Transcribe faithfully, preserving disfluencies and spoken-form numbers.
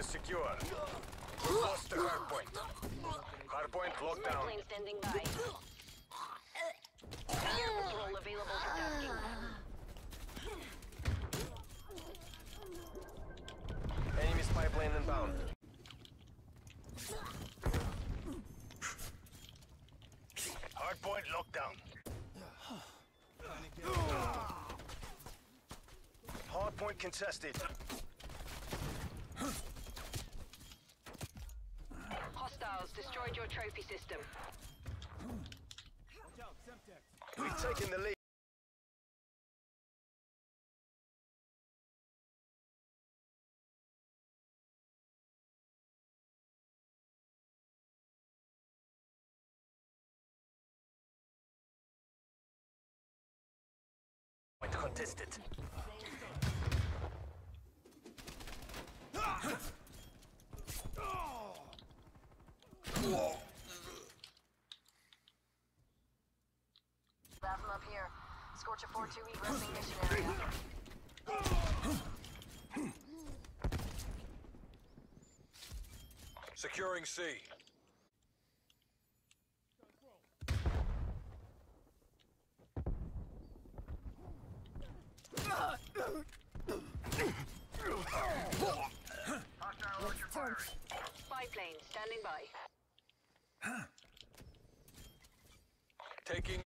is secure. We lost the hardpoint. Hardpoint locked down. Plane standing by. Air patrol available for tasking. Enemy spy plane inbound. Hardpoint locked down. Hardpoint contested. Hostiles destroyed your trophy system. We've taken the lead. Point contested. Bathroom up here. Scorcher four two E resting mission area. Securing C. Spy plane standing by. Taking